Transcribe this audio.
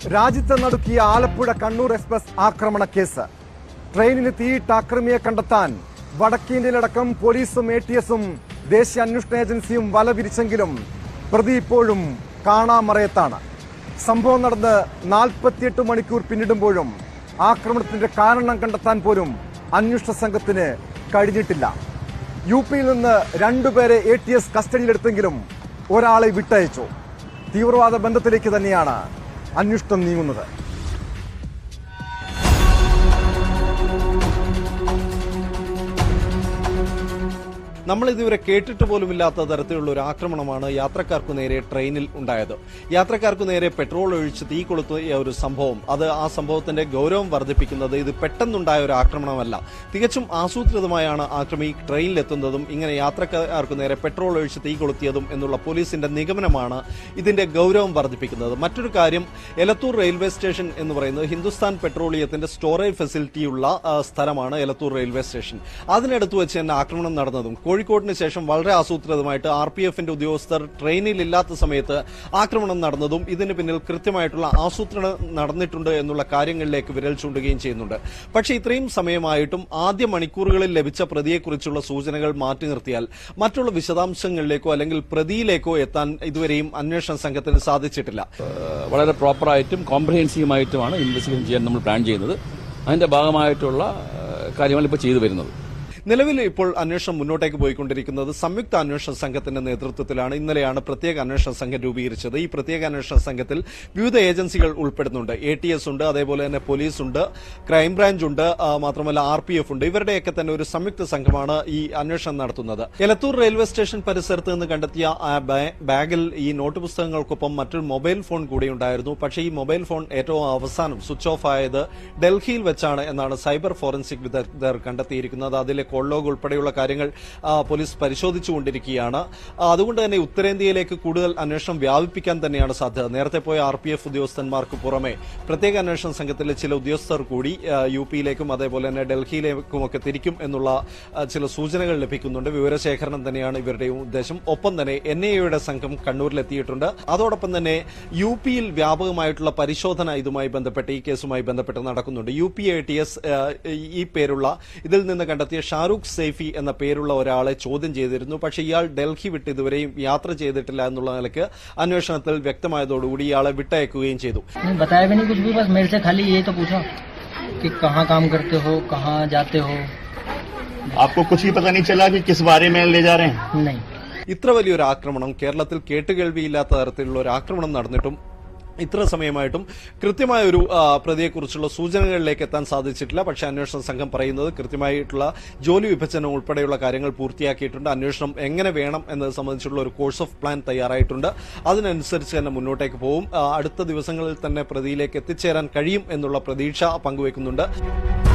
രാജ്യത്തെ നടുക്കിയ ആലപ്പുഴ കണ്ണൂർ എക്സ്പ്രസ് ആക്രമണ കേസ്. ട്രെയിനിന് തീയിട്ട അക്രമിയെ കണ്ടെത്താൻ വടക്കേന്ത്യയിലടക്കം പോലീസും ATS-ഉം ദേശീയ അന്വേഷണ ഏജൻസിയും വല വിരിച്ചെങ്കിലും പ്രതി ഇപ്പോഴും കാണാമറയത്താണ്. സംഭവം നടന്ന് 48 മണിക്കൂർ പിന്നിടുമ്പോഴും ആക്രമണത്തിന്റെ കാരണം കണ്ടെത്താൻ പോലും അന്വേഷണ സംഘത്തിന് കഴിഞ്ഞിട്ടില്ല. UP-യിൽ നിന്ന് 2 പേരെ ATS കസ്റ്റഡിയിലെടുത്തെങ്കിലും ഒരാളെ വിട്ടയച്ചു. തീവ്രവാദ ബന്ധത്തിലേക്ക് തന്നെയാണ് അന്വേഷണം നീങ്ങുന്നത്. നമ്മൾ ഇതുവരെ കേട്ടിട്ട് പോലുമില്ലാത്ത തരത്തിലുള്ള ഒരു ആക്രമണമാണ് യാത്രക്കാർക്കു നേരെ ട്രെയിനിൽ ഉണ്ടായത്. യാത്രക്കാർക്കു നേരെ പെട്രോൾ ഒഴിച്ച് തീ കൊളുത്തിയ ഒരു സംഭവം, അത് ആ സംഭവത്തിന്റെ ഗൌരവം വർദ്ധിപ്പിക്കുന്നത് ഇത് പെട്ടെന്നുണ്ടായ ഒരു ആക്രമണമല്ല, തികച്ചും ആസൂത്രിതമായാണ് ആക്രമി ട്രെയിനിലെത്തുന്നതും ഇങ്ങനെ യാത്രക്കാർക്കു നേരെ പെട്രോൾ ഒഴിച്ച് തീ കൊളുത്തിയതും എന്നുള്ള പോലീസിന്റെ നിഗമനമാണ് ഇതിന്റെ ഗൌരവം വർദ്ധിപ്പിക്കുന്നത്. മറ്റൊരു കാര്യം, എലത്തൂർ റെയിൽവേ സ്റ്റേഷൻ എന്ന് പറയുന്നത് ഹിന്ദുസ്ഥാൻ പെട്രോളിയത്തിന്റെ സ്റ്റോറേജ് ഫെസിലിറ്റിയുള്ള സ്ഥലമാണ് എലത്തൂർ റെയിൽവേ സ്റ്റേഷൻ. അതിനടുത്ത് വെച്ച് തന്നെ ആക്രമണം നടന്നതും കോഴിക്കോടിന് ശേഷം വളരെ ആസൂത്രിതമായിട്ട് RPF-ന്റെ ഉദ്യോഗസ്ഥർ ട്രെയിനിലില്ലാത്ത സമയത്ത് ആക്രമണം നടന്നതും ഇതിന് പിന്നിൽ കൃത്യമായിട്ടുള്ള ആസൂത്രണം നടന്നിട്ടുണ്ട് എന്നുള്ള കാര്യങ്ങളിലേക്ക് വിരൽ ചൂണ്ടുകയും ചെയ്യുന്നുണ്ട്. പക്ഷേ ഇത്രയും സമയമായിട്ടും ആദ്യ മണിക്കൂറുകളിൽ ലഭിച്ച പ്രതിയെക്കുറിച്ചുള്ള സൂചനകൾ മാറ്റി നിർത്തിയാൽ മറ്റുള്ള വിശദാംശങ്ങളിലേക്കോ അല്ലെങ്കിൽ പ്രതിയിലേക്കോ എത്താൻ ഇതുവരെയും അന്വേഷണ സംഘത്തിന് സാധിച്ചിട്ടില്ല. വളരെ പ്രോപ്പറായിട്ടും കോംപ്രഹെൻസീവായിട്ടുമാണ് ഇൻവെസ്റ്റിഗേഷൻ ചെയ്യാൻ നമ്മൾ പ്ലാൻ ചെയ്യുന്നത്. അതിന്റെ ഭാഗമായിട്ടുള്ള കാര്യങ്ങൾ ഇപ്പോൾ ചെയ്തു വരുന്നത്. നിലവിൽ ഇപ്പോൾ അന്വേഷണം മുന്നോട്ടേക്ക് പോയിക്കൊണ്ടിരിക്കുന്നത് സംയുക്ത അന്വേഷണ സംഘത്തിന്റെ നേതൃത്വത്തിലാണ്. ഇന്നലെയാണ് പ്രത്യേക അന്വേഷണ സംഘം രൂപീകരിച്ചത്. ഈ പ്രത്യേക അന്വേഷണ സംഘത്തിൽ വിവിധ ഏജൻസികൾ ഉൾപ്പെടുന്നുണ്ട്. ATS ഉണ്ട്, അതേപോലെ തന്നെ പോലീസ് ഉണ്ട്, ക്രൈംബ്രാഞ്ച് ഉണ്ട്, മാത്രമല്ല RPF ഉണ്ട്. ഇവരുടെയൊക്കെ തന്നെ ഒരു സംയുക്ത സംഘമാണ് ഈ അന്വേഷണം നടത്തുന്നത്. എലത്തൂർ റെയിൽവേ സ്റ്റേഷൻ പരിസരത്ത് നിന്ന് കണ്ടെത്തിയ ബാഗിൽ ഈ നോട്ട് പുസ്തകങ്ങൾക്കൊപ്പം മറ്റൊരു മൊബൈൽ ഫോൺ കൂടി ഉണ്ടായിരുന്നു. പക്ഷേ ഈ മൊബൈൽ ഫോൺ ഏറ്റവും അവസാനം സ്വിച്ച് ഓഫ് ആയത് ഡൽഹിയിൽ വെച്ചാണ് എന്നാണ് സൈബർ ഫോറൻസിക് വിദഗ്ധർ കണ്ടെത്തിയിരിക്കുന്നത്. അതിലെ കോൾ ലോഗ് ഉൾപ്പെടെയുള്ള കാര്യങ്ങൾ പോലീസ് പരിശോധിച്ചുകൊണ്ടിരിക്കുകയാണ്. അതുകൊണ്ട് തന്നെ ഉത്തരേന്ത്യയിലേക്ക് കൂടുതൽ അന്വേഷണം വ്യാപിപ്പിക്കാൻ തന്നെയാണ് സാധ്യത. നേരത്തെ പോയ RPF ഉദ്യോഗസ്ഥന്മാർക്ക് പുറമെ പ്രത്യേക അന്വേഷണ സംഘത്തിലെ ചില ഉദ്യോഗസ്ഥർ കൂടി UP-യിലേക്കും അതേപോലെ തന്നെ ഡൽഹിയിലേക്കുമൊക്കെ തിരിക്കും എന്നുള്ള ചില സൂചനകൾ ലഭിക്കുന്നുണ്ട്. വിവരശേഖരണം തന്നെയാണ് ഇവരുടെയും ഉദ്ദേശം. ഒപ്പം തന്നെ NIA-യുടെ സംഘം കണ്ണൂരിലെത്തിയിട്ടുണ്ട്. അതോടൊപ്പം തന്നെ UP-യിൽ വ്യാപകമായിട്ടുള്ള പരിശോധന ഇതുമായി ബന്ധപ്പെട്ട് ഈ കേസുമായി ബന്ധപ്പെട്ട് നടക്കുന്നുണ്ട്. UP ATS ഈ പേരുള്ള ഇതിൽ നിന്ന് കണ്ടെത്തിയ ഷാരൂഖ് സൈഫി എന്ന പേരുള്ള ഒരാളെ ചോദ്യം ചെയ്തിരുന്നു. പക്ഷേ ഇയാൾ ഡൽഹി വിട്ട് ഇതുവരെയും യാത്ര ചെയ്തിട്ടില്ല എന്നുള്ള നിലയ്ക്ക് അന്വേഷണത്തിൽ വ്യക്തമായതോടുകൂടി ഇയാളെ വിട്ടയക്കുകയും ചെയ്തു. ഇത്ര വലിയൊരു ആക്രമണം കേരളത്തിൽ കേട്ടുകേൾവിയില്ലാത്ത തരത്തിലുള്ള ഒരു ആക്രമണം നടന്നിട്ടും ഇത്ര സമയമായിട്ടും കൃത്യമായ ഒരു പ്രതിയെക്കുറിച്ചുള്ള സൂചനകളിലേക്ക് എത്താൻ സാധിച്ചിട്ടില്ല. പക്ഷേ അന്വേഷണ സംഘം പറയുന്നത് കൃത്യമായിട്ടുള്ള ജോലി വിഭജനം ഉൾപ്പെടെയുള്ള കാര്യങ്ങൾ പൂർത്തിയാക്കിയിട്ടുണ്ട്. അന്വേഷണം എങ്ങനെ വേണം എന്നത് സംബന്ധിച്ചുള്ള ഒരു കോഴ്സ് ഓഫ് പ്ലാൻ തയ്യാറായിട്ടുണ്ട്. അതിനനുസരിച്ച് തന്നെ മുന്നോട്ടേക്ക് പോകും. അടുത്ത ദിവസങ്ങളിൽ തന്നെ പ്രതിയിലേക്ക് എത്തിച്ചേരാൻ കഴിയും എന്നുള്ള പ്രതീക്ഷ പങ്കുവെക്കുന്നുണ്ട്.